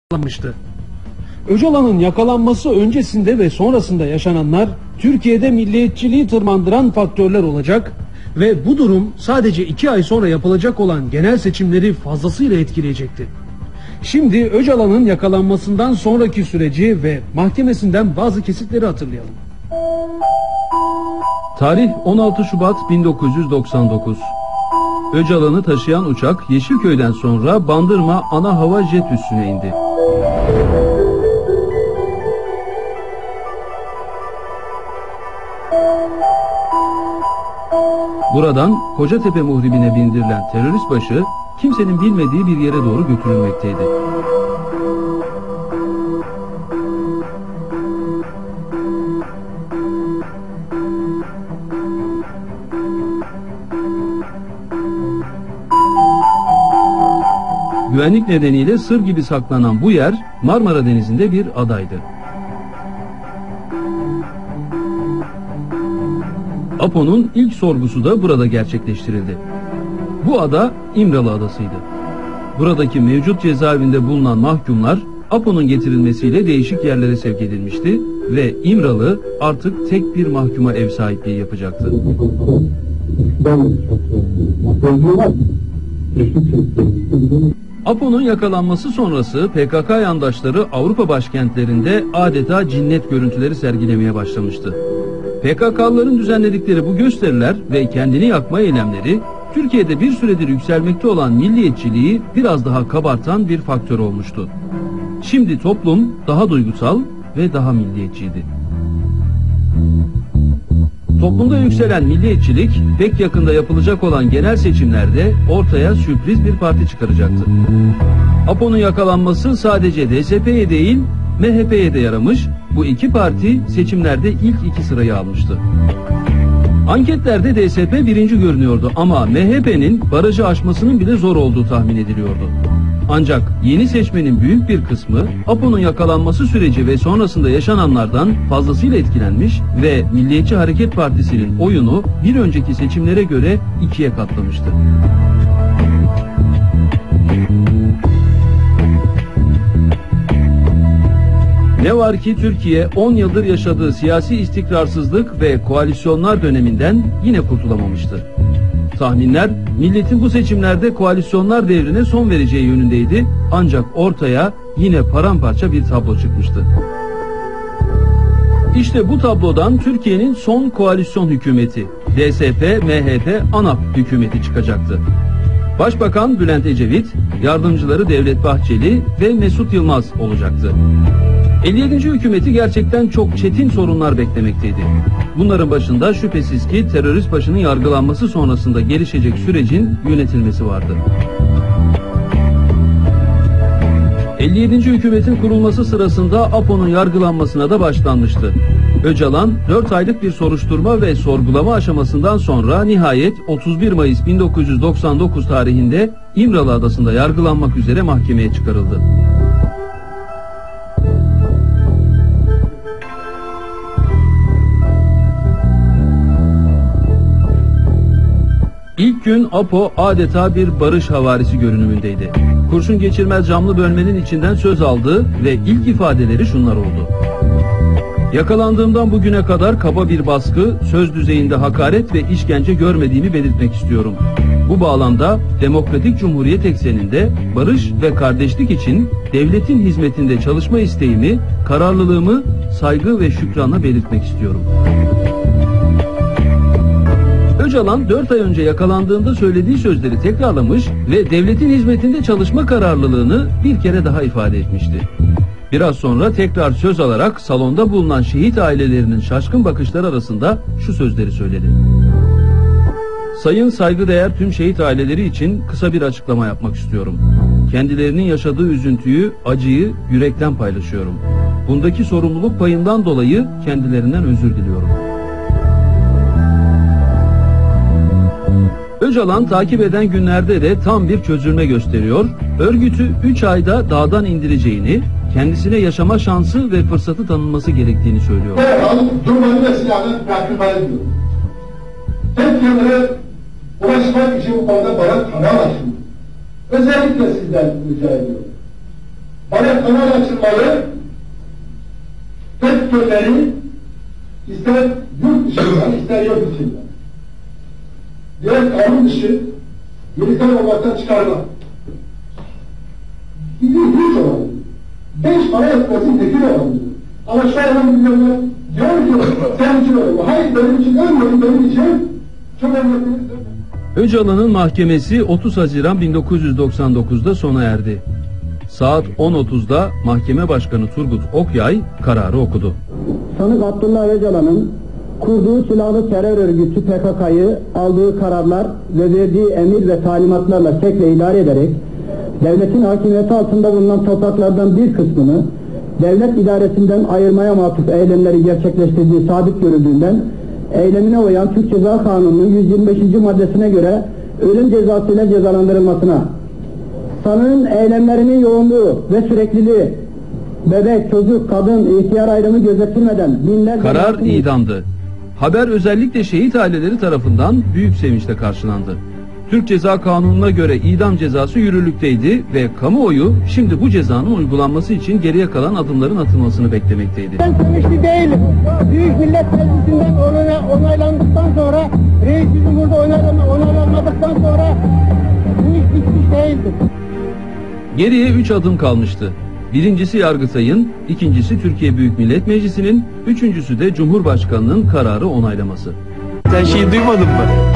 yakalanmıştı. Öcalan'ın yakalanması öncesinde ve sonrasında yaşananlar Türkiye'de milliyetçiliği tırmandıran faktörler olacak ve bu durum sadece 2 ay sonra yapılacak olan genel seçimleri fazlasıyla etkileyecekti. Şimdi Öcalan'ın yakalanmasından sonraki süreci ve mahkemesinden bazı kesitleri hatırlayalım. Tarih 16 Şubat 1999. Öcalan'ı taşıyan uçak Yeşilköy'den sonra Bandırma ana hava jet üssüne indi. Buradan Kocatepe muhribine bindirilen terörist başı kimsenin bilmediği bir yere doğru götürülmekteydi. Güvenlik nedeniyle sır gibi saklanan bu yer Marmara Denizi'nde bir adaydı. APO'nun ilk sorgusu da burada gerçekleştirildi. Bu ada İmralı Adası'ydı. Buradaki mevcut cezaevinde bulunan mahkumlar APO'nun getirilmesiyle değişik yerlere sevk edilmişti ve İmralı artık tek bir mahkuma ev sahipliği yapacaktı. APO'nun yakalanması sonrası PKK yandaşları Avrupa başkentlerinde adeta cinnet görüntüleri sergilemeye başlamıştı. PKK'lıların düzenledikleri bu gösteriler ve kendini yakma eylemleri Türkiye'de bir süredir yükselmekte olan milliyetçiliği biraz daha kabartan bir faktör olmuştu. Şimdi toplum daha duygusal ve daha milliyetçiydi. Toplumda yükselen milliyetçilik pek yakında yapılacak olan genel seçimlerde ortaya sürpriz bir parti çıkaracaktı. APO'nun yakalanması sadece DSP'ye değil MHP'ye de yaramış, bu iki parti seçimlerde ilk 2 sırayı almıştı. Anketlerde DSP birinci görünüyordu ama MHP'nin barajı aşmasının bile zor olduğu tahmin ediliyordu. Ancak yeni seçmenin büyük bir kısmı APO'nun yakalanması süreci ve sonrasında yaşananlardan fazlasıyla etkilenmiş ve Milliyetçi Hareket Partisi'nin oyunu bir önceki seçimlere göre 2'ye katlamıştı. Ne var ki Türkiye 10 yıldır yaşadığı siyasi istikrarsızlık ve koalisyonlar döneminden yine kurtulamamıştı. Tahminler milletin bu seçimlerde koalisyonlar devrine son vereceği yönündeydi ancak ortaya yine paramparça bir tablo çıkmıştı. İşte bu tablodan Türkiye'nin son koalisyon hükümeti DSP, MHP, ANAP hükümeti çıkacaktı. Başbakan Bülent Ecevit, yardımcıları Devlet Bahçeli ve Mesut Yılmaz olacaktı. 57. hükümeti gerçekten çok çetin sorunlar beklemekteydi. Bunların başında şüphesiz ki terörist başının yargılanması sonrasında gelişecek sürecin yönetilmesi vardı. 57. hükümetin kurulması sırasında APO'nun yargılanmasına da başlanmıştı. Öcalan 4 aylık bir soruşturma ve sorgulama aşamasından sonra nihayet 31 Mayıs 1999 tarihinde İmralı Adası'nda yargılanmak üzere mahkemeye çıkarıldı. İlk gün APO adeta bir barış havarisi görünümündeydi. Kurşun geçirmez camlı bölmenin içinden söz aldı ve ilk ifadeleri şunlar oldu. Yakalandığımdan bugüne kadar kaba bir baskı, söz düzeyinde hakaret ve işkence görmediğimi belirtmek istiyorum. Bu bağlamda Demokratik Cumhuriyet ekseninde barış ve kardeşlik için devletin hizmetinde çalışma isteğimi, kararlılığımı saygı ve şükranla belirtmek istiyorum. Öcalan 4 ay önce yakalandığında söylediği sözleri tekrarlamış ve devletin hizmetinde çalışma kararlılığını bir kere daha ifade etmişti. Biraz sonra tekrar söz alarak salonda bulunan şehit ailelerinin şaşkın bakışları arasında şu sözleri söyledi. Sayın saygıdeğer tüm şehit aileleri için kısa bir açıklama yapmak istiyorum. Kendilerinin yaşadığı üzüntüyü, acıyı yürekten paylaşıyorum. Bundaki sorumluluk payından dolayı kendilerinden özür diliyorum. Öcalan takip eden günlerde de tam bir çözülme gösteriyor, örgütü 3 ayda dağdan indireceğini, kendisine yaşama şansı ve fırsatı tanınması gerektiğini söylüyor. Durmanın ve silahını bırakılmalı diyor. Tepkilere ulaşmak için bu konuda bana kanal açın. Özellikle sizden rica ediyorum. bana kanal açılmalı, FETÖ'leri ister yurt dışında, ister yurt dışında, diğer kanun dışı militer olmaktan çıkarma. Hiç olabilir. 5 para etmesin tekil olabilir. Ama şu an milyonlar diyor ki sen için öyle. Hayır benim için ölmeyin, benim için çok önemli. Öcalan'ın mahkemesi 30 Haziran 1999'da sona erdi. Saat 10.30'da Mahkeme Başkanı Turgut Okyay kararı okudu. Sanık Abdullah Öcalan'ın kurduğu silahlı terör örgütü PKK'yı aldığı kararlar ve verdiği emir ve talimatlarla şekle idare ederek devletin hakimiyeti altında bulunan topraklardan bir kısmını devlet idaresinden ayırmaya matuf eylemleri gerçekleştirdiği sabit görüldüğünden eylemine uyan Türk Ceza Kanunu'nun 125. maddesine göre ölüm cezasıyla cezalandırılmasına, sanığın eylemlerinin yoğunluğu ve sürekliliği, bebek, çocuk, kadın, ihtiyar ayrımı gözetilmeden binlerce... Karar idamdı. Haber özellikle şehit aileleri tarafından büyük sevinçle karşılandı. Türk Ceza Kanunu'na göre idam cezası yürürlükteydi ve kamuoyu şimdi bu cezanın uygulanması için geriye kalan adımların atılmasını beklemekteydi. Ben sevinçli değilim. Büyük Millet Meclisi'nden onaylandıktan sonra, Reis Cumhur'da onaylanmadıktan sonra bu iş bitmiş değildir. Geriye 3 adım kalmıştı. Birincisi Yargıtay'ın, ikincisi Türkiye Büyük Millet Meclisi'nin, üçüncüsü de Cumhurbaşkanı'nın kararı onaylaması. Sen şeyi duymadın mı?